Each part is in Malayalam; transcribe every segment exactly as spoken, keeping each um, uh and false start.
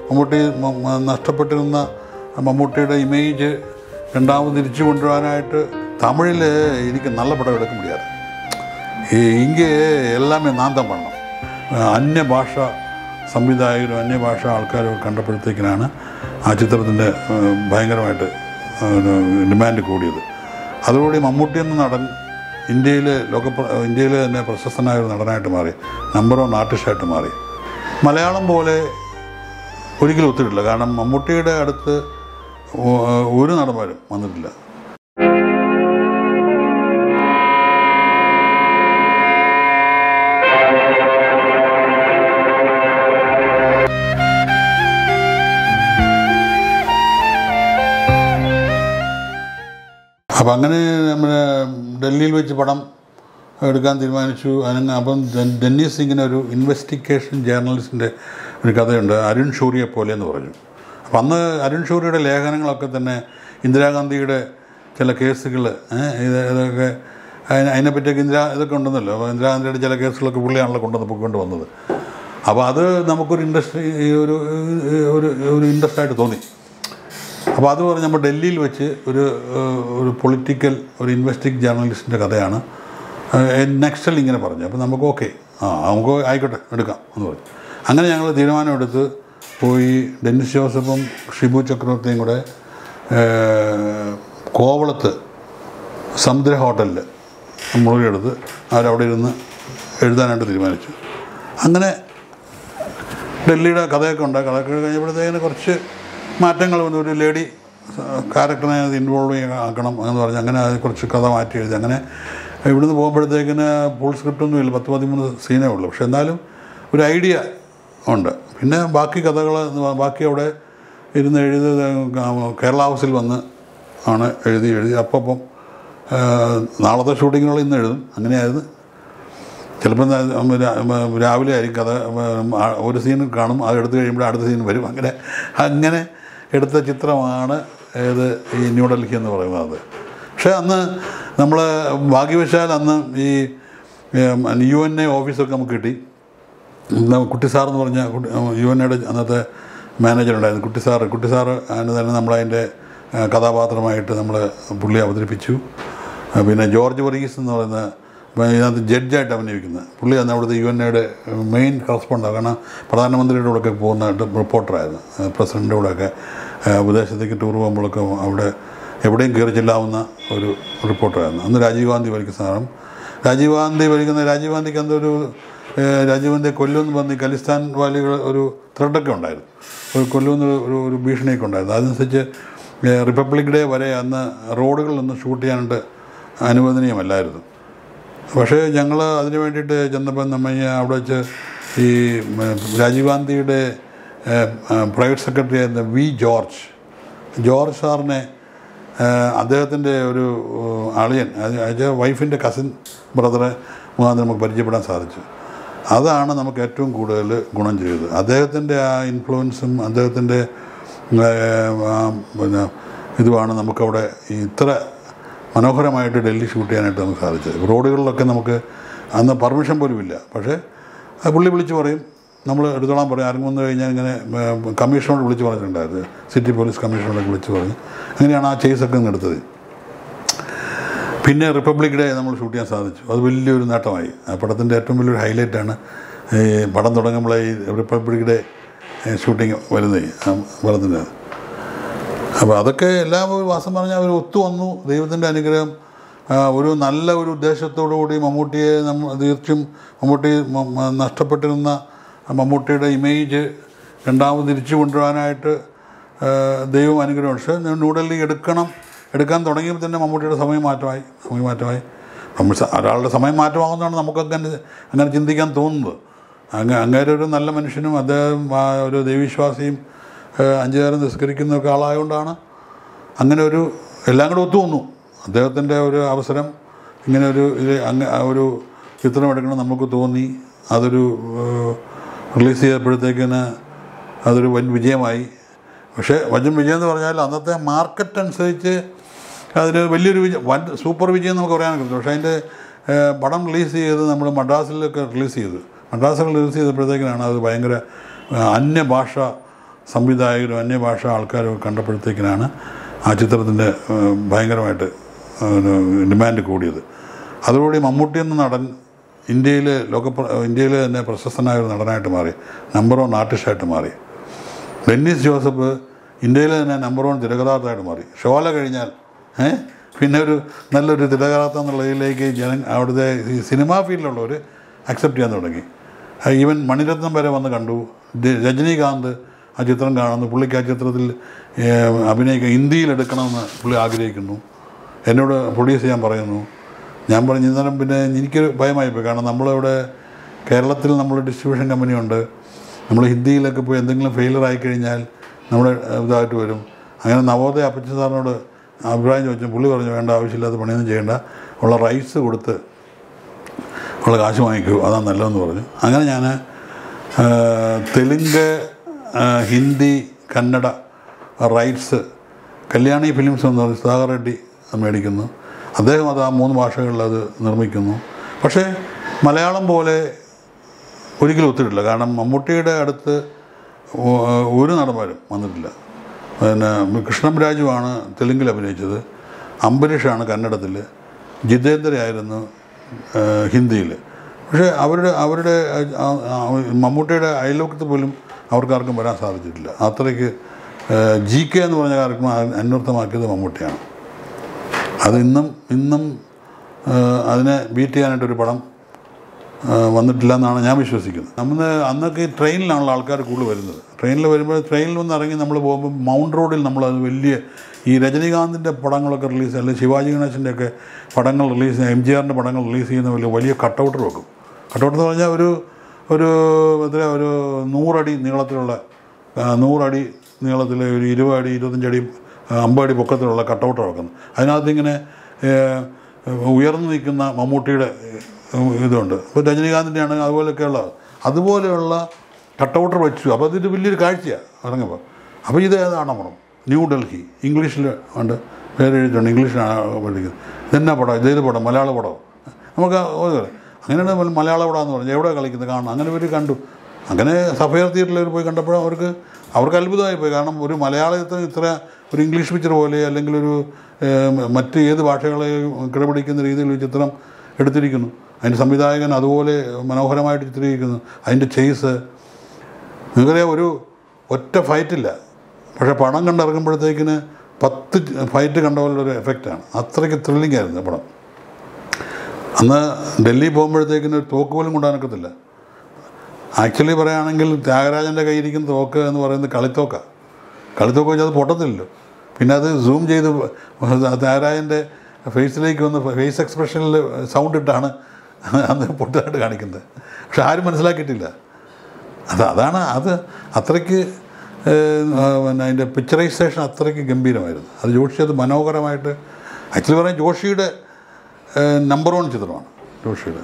മമ്മൂട്ടി നഷ്ടപ്പെട്ടിരുന്ന മമ്മൂട്ടിയുടെ ഇമേജ് രണ്ടാമത് തിരിച്ചു കൊണ്ടുവരാനായിട്ട് തമിഴിൽ എനിക്ക് നല്ല പടം എടുക്ക മുടിயாது. ഇங்கே എല്ലാമേ നാന്തം പണം അന്യഭാഷ സംവിധായകരും അന്യഭാഷ ആൾക്കാരും കണ്ടപ്പോഴത്തേക്കിനാണ് ആ ചിത്രത്തിൻ്റെ ഭയങ്കരമായിട്ട് ഡിമാൻഡ് കൂടിയത്. അതോടുകൂടി മമ്മൂട്ടി എന്ന നടൻ ഇന്ത്യയിൽ ലോക ഇന്ത്യയിൽ തന്നെ പ്രശസ്തനായ ഒരു നടനായിട്ട് മാറി, നമ്പർ വൺ ആർട്ടിസ്റ്റായിട്ട് മാറി. മലയാളം പോലെ ഒരിക്കലും ഒത്തിട്ടില്ല. കാരണം മമ്മൂട്ടിയുടെ അടുത്ത് ഒരു നടന്മാരും വന്നിട്ടില്ല. അപ്പം അങ്ങനെ നമ്മുടെ ഡൽഹിയിൽ വെച്ച് പടം എടുക്കാൻ തീരുമാനിച്ചു. അതിന് അപ്പം ഡെന്നീസ് സിംഗിന് ഒരു ഇൻവെസ്റ്റിഗേഷൻ ജേർണലിസ്റ്റിൻ്റെ ഒരു കഥയുണ്ട്, അരുൺ ഷൂറിയെ പോലെ എന്ന് പറഞ്ഞു. അപ്പം അന്ന് അരുൺ ഷൂറിയുടെ ലേഖനങ്ങളൊക്കെ തന്നെ ഇന്ദിരാഗാന്ധിയുടെ ചില കേസുകൾ ഇത് ഇതൊക്കെ അതിന് അതിനെപ്പറ്റിയൊക്കെ ഇന്ദിരാ ഇതൊക്കെ ഉണ്ടെന്നല്ലോ. അപ്പോൾ ഇന്ദിരാഗാന്ധിയുടെ ചില കേസുകളൊക്കെ പുള്ളിയാണല്ലോ കൊണ്ടുവന്ന് പൊക്കൊണ്ട് വന്നത്. അപ്പോൾ അത് നമുക്കൊരു ഇൻട്രസ്റ്റ് ഒരു ഒരു ഒരു ഇൻട്രസ്റ്റ് ആയിട്ട് തോന്നി. അപ്പോൾ അത് പറഞ്ഞ് നമ്മൾ ഡൽഹിയിൽ വെച്ച് ഒരു ഒരു പൊളിറ്റിക്കൽ ഒരു ഇൻവെസ്റ്റിഗേഷൻ ജേർണലിസ്റ്റിൻ്റെ കഥയാണ് നെക്സ്റ്റിൽ ഇങ്ങനെ പറഞ്ഞു. അപ്പോൾ നമുക്ക് ഓക്കെ ആ നമുക്ക് ആയിക്കോട്ടെ എടുക്കാം എന്ന് പറഞ്ഞു. അങ്ങനെ ഞങ്ങൾ തീരുമാനമെടുത്ത് പോയി ഡെന്നിസ് ജോസഫും ഷിബു ചക്രവർത്തിയും കൂടെ കോവളത്ത് സമുദ്ര ഹോട്ടലിൽ മുറിയെടുത്ത് അവരവിടെ ഇരുന്ന് എഴുതാനായിട്ട് തീരുമാനിച്ചു. അങ്ങനെ ഡൽഹിയുടെ കഥയൊക്കെ ഉണ്ട്. കഥയൊക്കെ കഴിഞ്ഞപ്പോഴത്തേക്കിന് കുറച്ച് മാറ്റങ്ങൾ വന്നു. ഒരു ലേഡി ക്യാരക്ടറിനെ അത് ഇൻവോൾവ് ആക്കണം എന്ന് പറഞ്ഞ് അങ്ങനെ അത് കുറച്ച് കഥ മാറ്റി എഴുതി. അങ്ങനെ ഇവിടുന്ന് പോകുമ്പോഴത്തേക്കിന് ഫുൾ സ്ക്രിപ്റ്റൊന്നും ഇല്ല, പത്ത് പതിമൂന്ന് സീനേ ഉള്ളൂ. പക്ഷെ എന്നാലും ഒരു ഐഡിയ ഉണ്ട്. പിന്നെ ബാക്കി കഥകൾ ബാക്കി അവിടെ ഇരുന്ന് എഴുതി കേരള ഹൗസിൽ വന്ന് ആണ് എഴുതി എഴുതി അപ്പം നാളത്തെ ഷൂട്ടിങ്ങിനുള്ള ഇന്ന് എഴുതും. അങ്ങനെയായിരുന്നു. ചിലപ്പോൾ രാവിലെ ആയിരിക്കും കഥ, ഒരു സീൻ കാണും, അത് എടുത്തു കഴിയുമ്പോൾ അടുത്ത സീൻ വരും. അങ്ങനെ അങ്ങനെ എടുത്ത ചിത്രമാണ് ഏത് ഈ ന്യൂഡൽഹി എന്ന് പറയുന്നത്. പക്ഷേ അന്ന് നമ്മൾ ഭാഗ്യവശാൽ അന്ന് ഈ യു എൻ എ ഓഫീസൊക്കെ നമുക്ക് കിട്ടി. കുട്ടിസാർ എന്ന് പറഞ്ഞ യു എൻ എയുടെ അന്നത്തെ മാനേജറുണ്ടായിരുന്നു കുട്ടിസാർ. കുട്ടിസാർ അതിന് തന്നെ നമ്മളതിൻ്റെ കഥാപാത്രമായിട്ട് നമ്മൾ പുള്ളി അവതരിപ്പിച്ചു. പിന്നെ ജോർജ് വർഗീസ് എന്ന് പറയുന്ന ഇതിനകത്ത് ജഡ്ജായിട്ട് അഭിനയിക്കുന്നത് പുള്ളി അന്ന് അവിടുത്തെ യു എൻ എയുടെ മെയിൻ കറസ്പോണ്ടാണ്. കാരണം പ്രധാനമന്ത്രിയുടെ കൂടെയൊക്കെ പോകുന്ന റിപ്പോർട്ടറായിരുന്നു. പ്രസിഡൻ്റിൻ്റെ കൂടെയൊക്കെ വിദേശത്തേക്ക് ടൂർ പോകുമ്പോഴൊക്കെ അവിടെ എവിടെയും കയറി ചെല്ലാവുന്ന ഒരു റിപ്പോർട്ടറായിരുന്നു. അന്ന് രാജീവ് ഗാന്ധി ഭരിക്കുന്ന സാധനം രാജീവ് ഗാന്ധി ഭരിക്കുന്ന രാജീവ് ഗാന്ധിക്ക് എന്തൊരു രാജീവ് ഗാന്ധിയെ കൊല്ലുമെന്ന് പറഞ്ഞ് ഖലിസ്ഥാൻ വാലികൾ ഒരു ത്രെഡൊക്കെ ഉണ്ടായിരുന്നു. ഒരു കൊല്ലുമെന്ന് ഒരു ഒരു ഭീഷണിയൊക്കെ ഉണ്ടായിരുന്നു. അതനുസരിച്ച് റിപ്പബ്ലിക് ഡേ വരെ അന്ന് റോഡുകളിലൊന്നും ഷൂട്ട് ചെയ്യാനായിട്ട് അനുവദനീയമല്ലായിരുന്നു. പക്ഷേ ഞങ്ങൾ അതിന് വേണ്ടിയിട്ട് ചെന്നപ്പോൾ നമ്മൾ അവിടെ വെച്ച് ഈ രാജീവ് ഗാന്ധിയുടെ പ്രൈവറ്റ് സെക്രട്ടറി ആയിരുന്ന വി ജോർജ് ജോർജ് സാറിനെ അദ്ദേഹത്തിൻ്റെ ഒരു അളിയൻ അത് വൈഫിൻ്റെ കസിൻ ബ്രദറെ മുഖാന്തരം നമുക്ക് പരിചയപ്പെടാൻ സാധിച്ചു. അതാണ് നമുക്ക് ഏറ്റവും കൂടുതൽ ഗുണം ചെയ്തത്. അദ്ദേഹത്തിൻ്റെ ആ ഇൻഫ്ലുവൻസും അദ്ദേഹത്തിൻ്റെ പിന്നെ ഇതുമാണ് നമുക്കവിടെ ഇത്ര മനോഹരമായിട്ട് ഡൽഹി ഷൂട്ട് ചെയ്യാനായിട്ട് നമുക്ക് സാധിച്ചത്. റോഡുകളിലൊക്കെ നമുക്ക് അന്ന് പെർമിഷൻ പോലും ഇല്ല. പക്ഷേ പുള്ളി വിളിച്ച് പറയും, നമ്മൾ എടുത്തോളാൻ പറയും. ആരും വന്നു കഴിഞ്ഞാൽ ഇങ്ങനെ കമ്മീഷണോട് വിളിച്ച് പറഞ്ഞിട്ടുണ്ടായിരുന്നു, സിറ്റി പോലീസ് കമ്മീഷണറോട് വിളിച്ച് പറഞ്ഞ് അങ്ങനെയാണ് ആ ചേസൊക്കെ എടുത്തത്. പിന്നെ റിപ്പബ്ലിക് ഡേ നമ്മൾ ഷൂട്ട് ചെയ്യാൻ സാധിച്ചു. അത് വലിയൊരു നേട്ടമായി. ആ പടത്തിൻ്റെ ഏറ്റവും വലിയൊരു ഹൈലൈറ്റാണ് ഈ പടം തുടങ്ങുമ്പോഴേ ഈ റിപ്പബ്ലിക് ഡേ ഷൂട്ടിങ് വരുന്നത് പടത്തിൻ്റെ. അപ്പോൾ അതൊക്കെ എല്ലാം ഒരു വാസം പറഞ്ഞാൽ അവർ ഒത്തു വന്നു. ദൈവത്തിൻ്റെ അനുഗ്രഹം. ഒരു നല്ല ഒരു ഉദ്ദേശത്തോടു കൂടി മമ്മൂട്ടിയെ നമ്മൾ തീർച്ചയായും മമ്മൂട്ടി നഷ്ടപ്പെട്ടിരുന്ന മമ്മൂട്ടിയുടെ ഇമേജ് രണ്ടാമത് തിരിച്ചു കൊണ്ടുവരാനായിട്ട് ദൈവം അനുഗ്രഹം. പക്ഷേ ന്യൂഡൽഹി എടുക്കണം എടുക്കാൻ തുടങ്ങിയപ്പോൾ തന്നെ മമ്മൂട്ടിയുടെ സമയം മാറ്റമായി സമയം മാറ്റമായി നമ്മൾ ഒരാളുടെ സമയം മാറ്റമാകുന്നതാണ് നമുക്കൊക്കെ അങ്ങനെ ചിന്തിക്കാൻ തോന്നുന്നത്. അങ്ങ അങ്ങേരെ ഒരു നല്ല മനുഷ്യനും അദ്ദേഹം ഒരു ദൈവവിശ്വാസിയും അഞ്ചു നേരം നിസ്കരിക്കുന്നൊക്കെ ആളായതുകൊണ്ടാണ് അങ്ങനെ ഒരു എല്ലാം കൂടെ ഒത്തു വന്നു. അദ്ദേഹത്തിൻ്റെ ഒരു അവസരം ഇങ്ങനെ ഒരു ഇത് അങ്ങ് ഒരു ചിത്രം എടുക്കണം നമുക്ക് തോന്നി. അതൊരു റിലീസ് ചെയ്തപ്പോഴത്തേക്കിന് അതൊരു വൻ വിജയമായി. പക്ഷേ വൻ വിജയം എന്ന് പറഞ്ഞാൽ അന്നത്തെ മാർക്കറ്റ് അനുസരിച്ച് അതിന് വലിയൊരു വിജയം, വൻ സൂപ്പർ വിജയം നമുക്ക് പറയാൻ പറ്റും. പക്ഷേ അതിൻ്റെ പടം റിലീസ് ചെയ്ത് നമ്മൾ മദ്രാസിലൊക്കെ റിലീസ് ചെയ്തു. മദ്രാസിൽ റിലീസ് ചെയ്തപ്പോഴത്തേക്കിനാണ് അത് ഭയങ്കര അന്യഭാഷ സംവിധായകരും അന്യഭാഷാ ആൾക്കാരും കണ്ടപ്പോഴത്തേക്കിനാണ് ആ ചിത്രത്തിൻ്റെ ഭയങ്കരമായിട്ട് ഡിമാൻഡ് കൂടിയത്. അതോടുകൂടി മമ്മൂട്ടി എന്ന നടൻ ഇന്ത്യയിൽ ലോക ഇന്ത്യയിൽ തന്നെ പ്രശസ്തനായ ഒരു നടനായിട്ട് മാറി, നമ്പർ വൺ ആർട്ടിസ്റ്റായിട്ട് മാറി. ഡെന്നിസ് ജോസഫ് ഇന്ത്യയിൽ തന്നെ നമ്പർ വൺ തിരക്കഥാകൃത്തായിട്ട് മാറി. ഷോല കഴിഞ്ഞാൽ ഏഹ് പിന്നെ ഒരു നല്ലൊരു തിരക്കഥാകൃത്ത് എന്നുള്ളതിലേക്ക് ജന അവിടുത്തെ ഈ സിനിമാ ഫീൽഡിലുള്ളവർ അക്സെപ്റ്റ് ചെയ്യാൻ തുടങ്ങി. ഈവൻ മണിരത്നം വരെ വന്ന് കണ്ടു. രജനീകാന്ത് ആ ചിത്രം കാണുന്നു, പുള്ളിക്ക് ആ ചിത്രത്തിൽ അഭിനയിക്കാൻ ഹിന്ദിയിലെടുക്കണമെന്ന് പുള്ളി ആഗ്രഹിക്കുന്നു. എന്നോട് പ്രൊഡ്യൂസ് ചെയ്യാൻ പറയുന്നു. ഞാൻ പറഞ്ഞു ഇന്നലെ പിന്നെ എനിക്കൊരു ഭയമായിപ്പോയി. കാരണം നമ്മളിവിടെ കേരളത്തിൽ നമ്മൾ ഡിസ്ട്രിബ്യൂഷൻ കമ്പനിയുണ്ട്. നമ്മൾ ഹിന്ദിയിലൊക്കെ പോയി എന്തെങ്കിലും ഫെയിലർ ആയിക്കഴിഞ്ഞാൽ നമ്മുടെ ഇതായിട്ട് വരും. അങ്ങനെ നവോദയ അപ്പച്ചൻ സാറിനോട് അഭിപ്രായം ചോദിച്ചു. പുള്ളി പറഞ്ഞു വേണ്ട, ആവശ്യമില്ലാത്ത പണിയൊന്നും ചെയ്യേണ്ട, ഉള്ള റൈറ്റ്സ് കൊടുത്ത് ഉള്ള കാശ് വാങ്ങിക്കൂ, അതാണ് നല്ലതെന്ന് പറഞ്ഞു. അങ്ങനെ ഞാൻ തെലുങ്ക്, ഹിന്ദി, കന്നഡ റൈറ്റ്സ് കല്യാണി ഫിലിംസ് എന്ന് പറഞ്ഞ് സുധാകർ റെഡ്ഡി മേടിക്കുന്നു. അദ്ദേഹം അത് ആ മൂന്ന് ഭാഷകളിൽ അത് നിർമ്മിക്കുന്നു. പക്ഷേ മലയാളം പോലെ ഒരിക്കലും ഒത്തിട്ടില്ല. കാരണം മമ്മൂട്ടിയുടെ അടുത്ത് ഒരു നടന്മാരും വന്നിട്ടില്ല. പിന്നെ കൃഷ്ണംരാജുവാണ് തെലുങ്കിൽ അഭിനയിച്ചത്, അംബരീഷാണ് കന്നഡത്തിൽ, ജിതേന്ദ്രയായിരുന്നു ഹിന്ദിയിൽ. പക്ഷേ അവരുടെ അവരുടെ മമ്മൂട്ടിയുടെ അയൽവക്കത്ത് പോലും അവർക്കാർക്കും വരാൻ സാധിച്ചിട്ടില്ല. അത്രയ്ക്ക് ജി കെ എന്ന് പറഞ്ഞ കാര്യക്രമം അന്വർത്ഥമാക്കിയത് മമ്മൂട്ടിയാണ്. അത് ഇന്നും ഇന്നും അതിനെ ബീറ്റ് ചെയ്യാനായിട്ടൊരു പടം വന്നിട്ടില്ല എന്നാണ് ഞാൻ വിശ്വസിക്കുന്നത്. നമ്മൾ അന്നൊക്കെ ഈ ട്രെയിനിലാണല്ലോ ആൾക്കാർ കൂടുതൽ വരുന്നത്. ട്രെയിനിൽ വരുമ്പോൾ ട്രെയിനിൽ നിന്ന് ഇറങ്ങി നമ്മൾ പോകുമ്പോൾ മൗണ്ട് റോഡിൽ നമ്മളത് വലിയ ഈ രജനീകാന്തിൻ്റെ പടങ്ങളൊക്കെ റിലീസ് അല്ലെങ്കിൽ ശിവാജി ഗണേശൻ്റെ ഒക്കെ പടങ്ങൾ റിലീസ് ചെയ്യുന്ന, എം ജി ആറിൻ്റെ പടങ്ങൾ റിലീസ് ചെയ്യുന്ന വലിയ വലിയ കട്ടൗട്ടർ വെക്കും. കട്ടൗട്ടർ എന്ന് പറഞ്ഞാൽ ഒരു ഒരു എത്ര ഒരു നൂറടി നീളത്തിലുള്ള നൂറടി നീളത്തിൽ ഒരു ഇരുപത് അടി ഇരുപത്തഞ്ചടി അമ്പത് അടി പൊക്കത്തിലുള്ള കട്ടൗട്ടർ വെക്കുന്നത്. അതിനകത്ത് ഇങ്ങനെ ഉയർന്നു നിൽക്കുന്ന മമ്മൂട്ടിയുടെ ഇതുണ്ട്. ഇപ്പോൾ രജനീകാന്തിൻ്റെ ആണെങ്കിൽ അതുപോലെയൊക്കെയുള്ള അതുപോലെയുള്ള കട്ടൗട്ടർ വെച്ചു. അപ്പോൾ അതൊരു വലിയൊരു കാഴ്ചയാണ് ഇറങ്ങുമ്പോൾ. അപ്പോൾ ഇത് ഏതാണ് പടം? ന്യൂഡൽഹി, ഇംഗ്ലീഷിൽ ഉണ്ട്, പേര് എഴുതിയിട്ടുണ്ട്, ഇംഗ്ലീഷിലാണ് പഠിക്കുന്നത്. ഇതെന്നാ പടം? ഇതേത് പടം? മലയാള പടം. നമുക്ക് അങ്ങനെയാണ് മലയാള പടം എന്ന് പറഞ്ഞാൽ എവിടെ കളിക്കുന്നത് കാണണം. അങ്ങനെ ഇവർ കണ്ടു. അങ്ങനെ സഫയർ തിയേറ്ററിൽ പോയി കണ്ടപ്പോൾ അവർക്ക് അവർക്ക് അത്ഭുതമായി പോയി. കാരണം ഒരു മലയാളത്തിൽ ഇത്ര ഒരു ഇംഗ്ലീഷ് പിക്ചർ പോലെ അല്ലെങ്കിൽ ഒരു മറ്റ് ഏത് ഭാഷകളെ കിടപിടിക്കുന്ന രീതിയിൽ ഒരു ചിത്രം എടുത്തിരിക്കുന്നു. അതിൻ്റെ സംവിധായകൻ അതുപോലെ മനോഹരമായിട്ട് ചിത്രീകരിക്കുന്നു. അതിൻ്റെ ചേസ് നിങ്ങൾക്കറിയാം, ഒരു ഒറ്റ ഫൈറ്റില്ല, പക്ഷേ പടം കണ്ടിറങ്ങുമ്പോഴത്തേക്കിന് പത്ത് ഫൈറ്റ് കണ്ട പോലുള്ളൊരു എഫക്റ്റാണ്. അത്രയ്ക്ക് ത്രില്ലിംഗ് ആയിരുന്നു പടം. അന്ന് ഡൽഹി പോകുമ്പോഴത്തേക്കിന് ഒരു തോക്ക് പോലും കൊണ്ടുപോകാനൊക്കത്തില്ല. ആക്ച്വലി പറയുകയാണെങ്കിൽ ത്യാഗരാജൻ്റെ കയ്യിരിക്കുന്ന തോക്ക് എന്ന് പറയുന്നത് കളിത്തോക്കാണ്. കളിത്തോക്ക് വെച്ചാൽ അത് പൊട്ടത്തില്ലല്ലോ. പിന്നെ അത് സൂം ചെയ്ത് ത്യാഗരാജൻ്റെ ഫേസിലേക്ക് വന്ന് ഫേസ് എക്സ്പ്രഷനിൽ സൗണ്ട് ഇട്ടാണ് അന്ന് പൊട്ടായിട്ട് കാണിക്കുന്നത്. പക്ഷെ ആരും മനസ്സിലാക്കിയിട്ടില്ല. അത് അതാണ് അത് അത്രയ്ക്ക് പിന്നെ അതിൻ്റെ പിക്ചറൈസേഷൻ അത്രയ്ക്ക് ഗംഭീരമായിരുന്നു. അത് ജോഷി അത് മനോഹരമായിട്ട് ആക്ച്വലി പറയാൻ ജോഷിയുടെ നമ്പർ വൺ ചിത്രമാണ് ജോഷിയുടെ.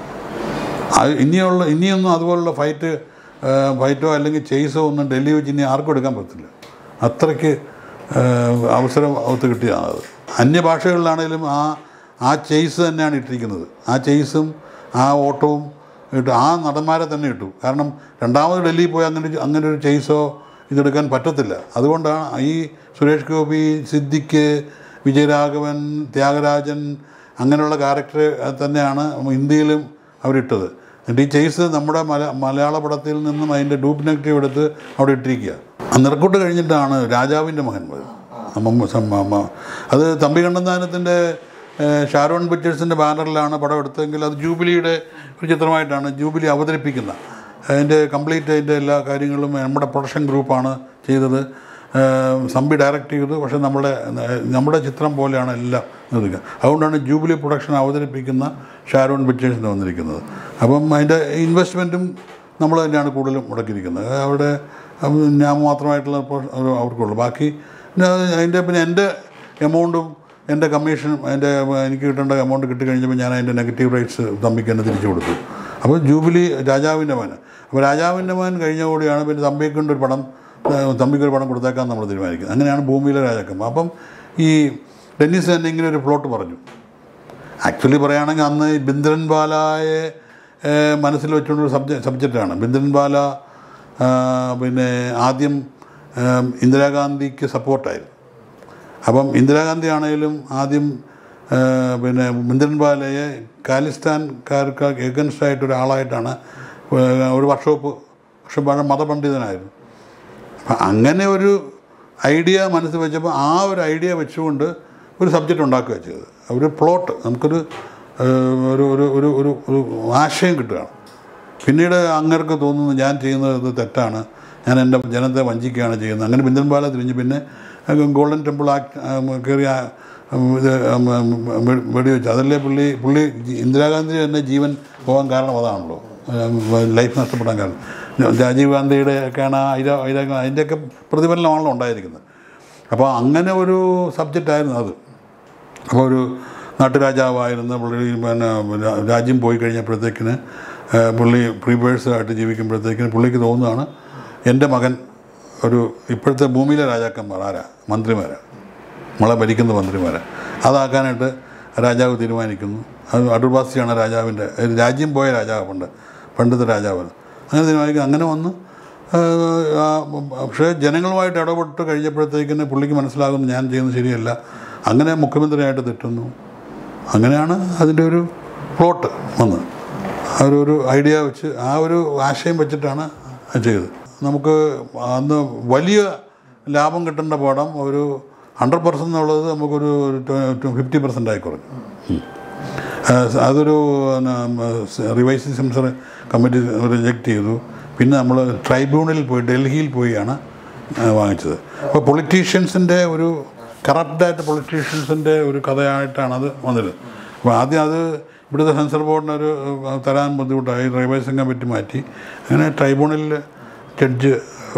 അത് ഇനിയുള്ള ഇനിയൊന്നും അതുപോലുള്ള ഫൈറ്റ് ഫൈറ്റോ അല്ലെങ്കിൽ ചേസോ ഒന്നും ഡൽഹി വെച്ച് ഇനി ആർക്കും എടുക്കാൻ പറ്റില്ല. അത്രയ്ക്ക് അവസരം ഒത്ത് കിട്ടിയതാണ് അത്. അന്യഭാഷകളിലാണെങ്കിലും ആ ആ ചേസ് തന്നെയാണ് ഇട്ടിരിക്കുന്നത്. ആ ചേസും ആ ഓട്ടവും ഇട്ടു. ആ നടന്മാരെ തന്നെ ഇട്ടു. കാരണം രണ്ടാമത് ഡൽഹിയിൽ പോയി അങ്ങനെ അങ്ങനെ ഒരു ചേസോ ഇതെടുക്കാൻ പറ്റത്തില്ല. അതുകൊണ്ടാണ് ഈ സുരേഷ് ഗോപി, സിദ്ദിഖ്, വിജയരാഘവൻ, ത്യാഗരാജൻ അങ്ങനെയുള്ള ക്യാരക്ടർ തന്നെയാണ് ഇന്ത്യയിലും അവരിട്ടത്. എന്നിട്ട് ഈ ചേസ് നമ്മുടെ മല മലയാള പടത്തിൽ നിന്നും അതിൻ്റെ ഡൂപ്പ് നെഗറ്റീവ് എടുത്ത് അവിടെ ഇട്ടിരിക്കുക. നിറക്കൂട്ട് കഴിഞ്ഞിട്ടാണ് രാജാവിൻ്റെ മകൻ അമ്മ. അത് തമ്പി കണ്ണന്താനത്തിൻ്റെ ഷാരോൺ പിക്ചേഴ്സിൻ്റെ ബാനറിലാണ് പടം എടുത്തതെങ്കിൽ അത് ജൂബിലിയുടെ ഒരു ചിത്രമായിട്ടാണ് ജൂബിലി അവതരിപ്പിക്കുന്നത്. അതിൻ്റെ കംപ്ലീറ്റ് അതിൻ്റെ എല്ലാ കാര്യങ്ങളും നമ്മുടെ പ്രൊഡക്ഷൻ ഗ്രൂപ്പാണ് ചെയ്തത്. സംബി ഡയറക്റ്റ് ചെയ്തു. പക്ഷേ നമ്മുടെ നമ്മുടെ ചിത്രം പോലെയാണ് എല്ലാം നിർമ്മിക്കുക. അതുകൊണ്ടാണ് ജൂബിലി പ്രൊഡക്ഷൻ അവതരിപ്പിക്കുന്ന ഷാരോൺ പിക്ചേഴ്സിന് വന്നിരിക്കുന്നത്. അപ്പം അതിൻ്റെ ഇൻവെസ്റ്റ്മെൻറ്റും നമ്മൾ തന്നെയാണ് കൂടുതലും മുടക്കിയിരിക്കുന്നത്. അവിടെ ഞാൻ മാത്രമായിട്ടുള്ള അവർക്കുള്ളൂ. ബാക്കി അതിൻ്റെ പിന്നെ എൻ്റെ എമൗണ്ടും എൻ്റെ കമ്മീഷനും അതിൻ്റെ എനിക്ക് കിട്ടേണ്ട എമൗണ്ട് കിട്ടിക്കഴിഞ്ഞപ്പോൾ ഞാൻ അതിൻ്റെ നെഗറ്റീവ് റൈറ്റ്സ് തമ്പിക്ക് തന്നെ തിരിച്ചു കൊടുത്തു. അപ്പോൾ ജൂബിലി രാജാവിൻ്റെ മകൻ. അപ്പോൾ രാജാവിൻ്റെ മകൻ കഴിഞ്ഞ കൂടിയാണ് പിന്നെ തമ്പിക്കൊണ്ടൊരു ഒരു പടം തമ്പിക്കൊരു പടം കൊടുത്തേക്കാൻ നമ്മൾ തീരുമാനിക്കുന്നത്. അങ്ങനെയാണ് ഭൂമിയിലെ രാജാക്കന്മാർ. അപ്പം ഈ ഡെന്നിസ് തന്നെ ഇങ്ങനെ ഒരു പ്ലോട്ട് പറഞ്ഞു. ആക്ച്വലി പറയുകയാണെങ്കിൽ അന്ന് ബിന്ദ്രൻ ബാലയെ മനസ്സിൽ വെച്ചുകൊണ്ടൊരു സബ്ജ സബ്ജക്റ്റാണ് ബിന്ദ്രൻ ബാല. പിന്നെ ആദ്യം ഇന്ദിരാഗാന്ധിക്ക് സപ്പോർട്ടായിരുന്നു. അപ്പം ഇന്ദിരാഗാന്ധി ആണെങ്കിലും ആദ്യം പിന്നെ മിന്ദ്രൻവാലയെ ഖാലിസ്ഥാൻകാർക്ക് എഗൻസ്റ്റായിട്ട് ഒരാളായിട്ടാണ് ഒരു വർക്ക്ഷോപ്പ് പക്ഷെ വളരെ മതപണ്ഡിതനായിരുന്നു. അപ്പം അങ്ങനെ ഒരു ഐഡിയ മനസ്സിൽ വെച്ചപ്പോൾ ആ ഒരു ഐഡിയ വെച്ചുകൊണ്ട് ഒരു സബ്ജക്റ്റ് ഉണ്ടാക്കുകയാണ് ചെയ്തത്. ഒരു പ്ലോട്ട് നമുക്കൊരു ഒരു ഒരു ഒരു ഒരു ഒരു ആശയം കിട്ടുകയാണ്. പിന്നീട് അങ്ങർക്ക് തോന്നുന്നു ഞാൻ ചെയ്യുന്നത് തെറ്റാണ്, ഞാൻ എൻ്റെ ജനത്തെ വഞ്ചിക്കുകയാണ് ചെയ്യുന്നത്. അങ്ങനെ മിന്ദ്രൻവാല തിരിഞ്ഞ് പിന്നെ ഗോൾഡൻ ടെമ്പിൾ ആക്ട് കയറിയ ഇത് വെടിവെച്ചു. അതല്ലേ പുള്ളി പുള്ളി ഇന്ദിരാഗാന്ധി തന്നെ ജീവൻ പോകാൻ കാരണം അതാണല്ലോ, ലൈഫ് നഷ്ടപ്പെടാൻ കാരണം. രാജീവ് ഗാന്ധിയുടെ ഒക്കെയാണ് ഐര ഐര അതിൻ്റെയൊക്കെ പ്രതിഫലനമാണല്ലോ ഉണ്ടായിരിക്കുന്നത്. അപ്പോൾ അങ്ങനെ ഒരു സബ്ജക്റ്റായിരുന്നു അത്. അപ്പോൾ ഒരു നാട്ടുരാജാവായിരുന്ന പുള്ളി പിന്നെ രാജ്യം പോയി കഴിഞ്ഞപ്പോഴത്തേക്കിന് പുള്ളി പ്രീപേഴ്സായിട്ട് ജീവിക്കുമ്പോഴത്തേക്കിന് പുള്ളിക്ക് തോന്നുകയാണ് എൻ്റെ മകൻ ഒരു ഇപ്പോഴത്തെ ഭൂമിയിലെ രാജാക്കന്മാർ ആരാ മന്ത്രിമാരാണ്, നമ്മളെ ഭരിക്കുന്ന മന്ത്രിമാരെ അതാക്കാനായിട്ട് രാജാവ് തീരുമാനിക്കുന്നു. അത് അടൂർവാസിയാണ് രാജാവിൻ്റെ രാജ്യം പോയ രാജാവ് പണ്ട് പണ്ടത്തെ രാജാവ് അങ്ങനെ തീരുമാനിക്കുന്നു. അങ്ങനെ വന്ന് പക്ഷേ ജനങ്ങളുമായിട്ട് ഇടപെട്ട് കഴിഞ്ഞപ്പോഴത്തേക്കിന് പുള്ളിക്ക് മനസ്സിലാകുന്നു ഞാൻ ചെയ്യുന്നത് ശരിയല്ല. അങ്ങനെ മുഖ്യമന്ത്രിയായിട്ട് തെറ്റുന്നു. അങ്ങനെയാണ് അതിൻ്റെ ഒരു പ്ലോട്ട് വന്നത്. ആ ഒരു ഒരു ഐഡിയ വെച്ച് ആ ഒരു ആശയം വെച്ചിട്ടാണ് ചെയ്തത്. നമുക്ക് അന്ന് വലിയ ലാഭം കിട്ടേണ്ട പടം ഒരു ഹൺഡ്രഡ് പെർസെൻ്റ് എന്നുള്ളത് നമുക്കൊരു ഫിഫ്റ്റി പെർസെൻ്റ് ആയി കുറഞ്ഞു. അതൊരു റിവൈസിംഗ് സെൻസർ കമ്മിറ്റി റിജക്റ്റ് ചെയ്തു. പിന്നെ നമ്മൾ ട്രൈബ്യൂണലിൽ പോയി ഡൽഹിയിൽ പോയാണ് വാങ്ങിച്ചത്. അപ്പോൾ പൊളിറ്റീഷ്യൻസിൻ്റെ ഒരു കറപ്റ്റായിട്ട് പൊളിറ്റീഷ്യൻസിൻ്റെ ഒരു കഥയായിട്ടാണ് അത് വന്നത്. അപ്പോൾ ആദ്യം അത് ഇവിടുത്തെ സെൻസർ ബോർഡിനൊരു തരാൻ ബുദ്ധിമുട്ടായി, റിവൈസിംഗ് കമ്മിറ്റി മാറ്റി. അങ്ങനെ ട്രൈബ്യൂണലിൽ ജഡ്ജ്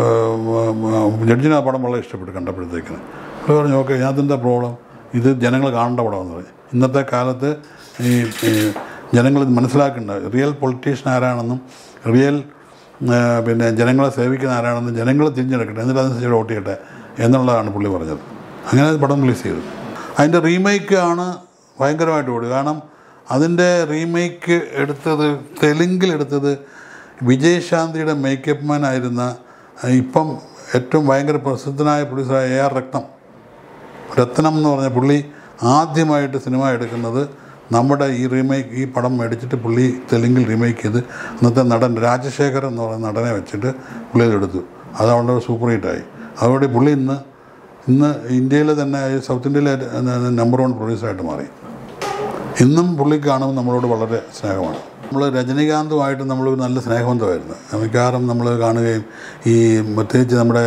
ജഡ്ജിന് ആ പടം വളരെ ഇഷ്ടപ്പെട്ടു കണ്ടപ്പോഴത്തേക്കിന്. അപ്പോൾ പറഞ്ഞു ഓക്കെ അതിനെന്താ പ്രോബ്ലം, ഇത് ജനങ്ങൾ കാണേണ്ട പടമെന്ന് പറഞ്ഞു. ഇന്നത്തെ കാലത്ത് ഈ ജനങ്ങൾ മനസ്സിലാക്കേണ്ട റിയൽ പൊളിറ്റീഷ്യൻ ആരാണെന്നും റിയൽ പിന്നെ ജനങ്ങളെ സേവിക്കുന്ന ആരാണെന്നും ജനങ്ങൾ തിരിഞ്ഞെടുക്കട്ടെ, എന്നിട്ട് അതനുസരിച്ച് വോട്ട് ചെയ്യട്ടെ എന്നുള്ളതാണ് പുള്ളി പറഞ്ഞത്. അങ്ങനെ പടം റിലീസ് ചെയ്തു. അതിൻ്റെ റീമേക്ക് ആണ് ഭയങ്കരമായിട്ട് ഓടി. കാരണം അതിൻ്റെ റീമേക്ക് എടുത്തത് തെലുങ്കിലെടുത്തത് വിജയശാന്തിയുടെ മേക്കപ്പ് മാൻ ആയിരുന്ന ഇപ്പം ഏറ്റവും ഭയങ്കര പ്രസിദ്ധനായ പ്രൊഡ്യൂസറായ എ ആർ രത്നം രത്നം എന്ന് പറഞ്ഞ പുള്ളി ആദ്യമായിട്ട് സിനിമ എടുക്കുന്നത് നമ്മുടെ ഈ റീമേക്ക് ഈ പടം മേടിച്ചിട്ട് പുള്ളി തെലുങ്കിൽ റീമേക്ക് ചെയ്ത് അന്നത്തെ നടൻ രാജശേഖർ എന്ന് പറയുന്ന നടനെ വെച്ചിട്ട് പുള്ളി അതെടുത്തു. അത് വളരെ സൂപ്പർ ഹിറ്റായി. അതോടെ പുള്ളി ഇന്ന് ഇന്ന് ഇന്ത്യയിലെ തന്നെ സൗത്ത് ഇന്ത്യയിലെ നമ്പർ വൺ പ്രൊഡ്യൂസറായിട്ട് മാറി. ഇന്നും പുള്ളി കാണുമ്പോൾ നമ്മളോട് വളരെ സ്നേഹമാണ്. നമ്മൾ രജനീകാന്തുമായിട്ട് നമ്മൾ നല്ല സ്നേഹബന്ധമായിരുന്നു. മിക്കവാറും നമ്മൾ കാണുകയും ഈ പ്രത്യേകിച്ച് നമ്മുടെ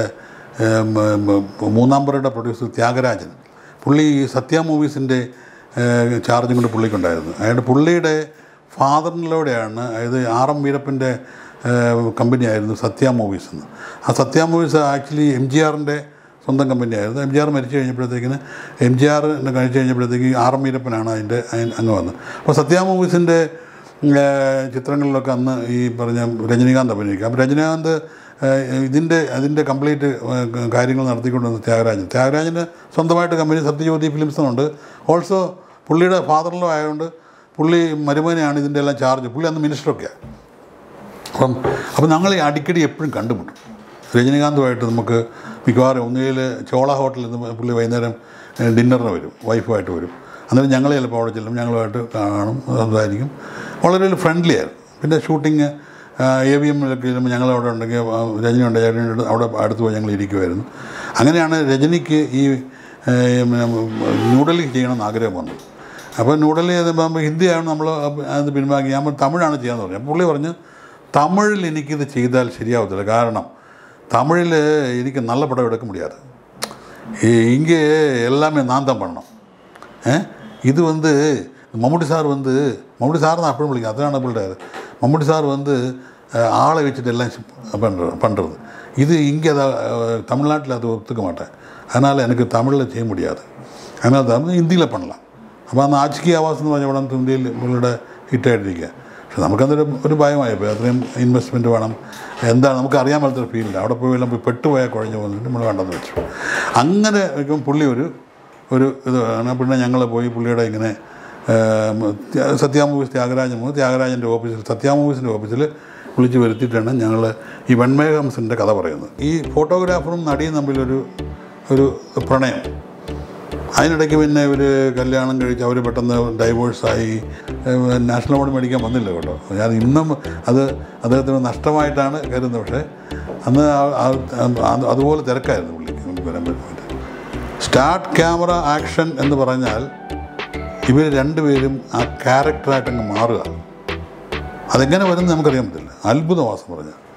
മൂന്നാം പറയുടെ പ്രൊഡ്യൂസർ ത്യാഗരാജൻ പുള്ളി സത്യ മൂവീസിൻ്റെ ചാർജും കൊണ്ട് പുള്ളിക്കുണ്ടായിരുന്നു. അയാളുടെ പുള്ളിയുടെ ഫാദറിലൂടെയാണ് അതായത് ആർ എം വീരപ്പൻ്റെ കമ്പനിയായിരുന്നു സത്യ മൂവീസ് എന്ന്. ആ Satya movies actually M G ആറിൻ്റെ സ്വന്തം കമ്പനിയായിരുന്നു. എം ജി ആർ മരിച്ചു കഴിഞ്ഞപ്പോഴത്തേക്കിന് എം ജി ആർ കഴിച്ചു കഴിഞ്ഞപ്പോഴത്തേക്ക് ആർ എം വീരപ്പനാണ് അതിൻ്റെ അങ്ങ് വന്നത്. അപ്പോൾ സത്യ മൂവീസിൻ്റെ ചിത്രങ്ങളിലൊക്കെ അന്ന് ഈ പറഞ്ഞ രജനീകാന്ത് അഭിനയിക്കുക. അപ്പോൾ രജനീകാന്ത് ഇതിൻ്റെ അതിൻ്റെ കംപ്ലീറ്റ് കാര്യങ്ങൾ നടത്തിക്കൊണ്ടുവന്ന് ത്യാഗരാജൻ ത്യാഗരാജന് സ്വന്തമായിട്ട് കമ്പനി സത്യജ്യോതി ഫിലിംസുണ്ട്. ഓൾസോ പുള്ളിയുടെ ഫാദറിലോ ആയതുകൊണ്ട് പുള്ളി മരുമനെയാണ് ഇതിൻ്റെ എല്ലാം ചാർജ്. പുള്ളി അന്ന് മിനിസ്റ്ററൊക്കെയാണ്. അപ്പം അപ്പം ഞങ്ങൾ ഈ അടിക്കടി എപ്പോഴും കണ്ടുമുട്ടും രജനീകാന്തുമായിട്ട്. നമുക്ക് മിക്കവാറും ഒന്നുകിൽ ചോള ഹോട്ടലിൽ നിന്ന് പുള്ളി വൈകുന്നേരം ഡിന്നറിന് വരും, വൈഫുമായിട്ട് വരും. അന്നേരം ഞങ്ങൾ ചിലപ്പോൾ അവിടെ ചെല്ലും, ഞങ്ങളുമായിട്ട് കാണും, സംസാരിക്കും. വളരെ ഒരു ഫ്രണ്ട്ലി ആയിരുന്നു. പിന്നെ ഷൂട്ടിങ് എ വി എമ്മിലൊക്കെ ചെല്ലുമ്പോൾ ഞങ്ങളവിടെ ഉണ്ടെങ്കിൽ രജനി ഉണ്ട്, രജനിയുടെ അവിടെ അടുത്ത് പോയി ഞങ്ങൾ ഇരിക്കുമായിരുന്നു. അങ്ങനെയാണ് രജനിക്ക് ഈ ന്യൂഡൽഹി ചെയ്യണമെന്ന് ആഗ്രഹം വന്നത്. അപ്പോൾ ന്യൂഡൽഹി ചെയ്തപ്പോൾ ഹിന്ദിയാണ് നമ്മൾ അത് പിൻവാങ്ങി. ഞാൻ തമിഴാണ് ചെയ്യാമെന്ന് പറഞ്ഞു. അപ്പോൾ പുള്ളി പറഞ്ഞു തമിഴിൽ എനിക്കിത് ചെയ്താൽ ശരിയാവത്തില്ല, കാരണം തമിഴിൽ എനിക്ക് നല്ല പടം എടുക്ക முடியாது, இங்கே எல்லாமே நான் தான் பண்ணணும். இது வந்து மம்முட்டி சார் வந்து மம்முட்டி சார் தான் அப்படி விളിക്കും, அதான் நம்மளுடைய மம்முட்டி சார் வந்து ஆளை வச்சுட்டு எல்லாம் பண்ணுற பண்ணுறது இது இங்கே அதை தமிழ்நாட்டில் அது ஒத்துக்க மாட்டேன், அதனால் எனக்கு தமிழில் செய்ய முடியாது, அதனால் தான் ഹിന്ദിയിൽ பண்ணலாம். അപ്പോൾ അന്ന് ആജ്കി ആവാസ് എന്ന് പറഞ്ഞ പടം ഹിന്ദിയിൽ പുള്ളിയുടെ ഹിറ്റായിട്ടിരിക്കുക. പക്ഷെ നമുക്കതൊരു ഒരു ഭയമായിപ്പോയി. അത്രയും ഇൻവെസ്റ്റ്മെൻറ്റ് വേണം, എന്താണ് നമുക്ക് അറിയാൻ പറ്റാത്തൊരു ഫീൽഡ്. അവിടെ പോയി എല്ലാം പോയി പെട്ടുപോയാൽ കുഴഞ്ഞു പോകുന്നിട്ട് നമ്മൾ വേണ്ടെന്ന് വെച്ചു. അങ്ങനെ വയ്ക്കുമ്പോൾ പുള്ളി ഒരു ഒരു ഇത് പിന്നെ ഞങ്ങൾ പോയി പുള്ളിയുടെ ഇങ്ങനെ സത്യ മൂവീസ് ത്യാഗരാജൻ മൂവി ത്യാഗരാജൻ്റെ ഓഫീസിൽ സത്യ മൂവീസിൻ്റെ ഓഫീസിൽ വിളിച്ച് വരുത്തിയിട്ടാണ് ഞങ്ങൾ ഈ വെൺമേഘംസിൻ്റെ കഥ പറയുന്നത്. ഈ ഫോട്ടോഗ്രാഫറും നടിയും തമ്മിലൊരു ഒരു പ്രണയം. അതിനിടയ്ക്ക് പിന്നെ ഇവർ കല്യാണം കഴിച്ച് അവർ പെട്ടെന്ന് ഡൈവോഴ്സായി. നാഷണൽ അവാർഡ് മേടിക്കാൻ വന്നില്ല കേട്ടോ. ഞാൻ ഇന്നും അത് അദ്ദേഹത്തിന് നഷ്ടമായിട്ടാണ് കരുതുന്നത്. പക്ഷേ അന്ന് അതുപോലെ തിരക്കായിരുന്നു പുള്ളിക്ക് നമുക്ക് വരാൻ പറ്റുന്നത്. സ്റ്റാർട്ട് ക്യാമറ ആക്ഷൻ എന്ന് പറഞ്ഞാൽ ഇവർ രണ്ടുപേരും ആ ക്യാരക്ടറായിട്ടങ്ങ് മാറുക. അതെങ്ങനെ വരുമെന്ന് നമുക്കറിയാൻ പറ്റില്ല. അത്ഭുതവാസം പറഞ്ഞാൽ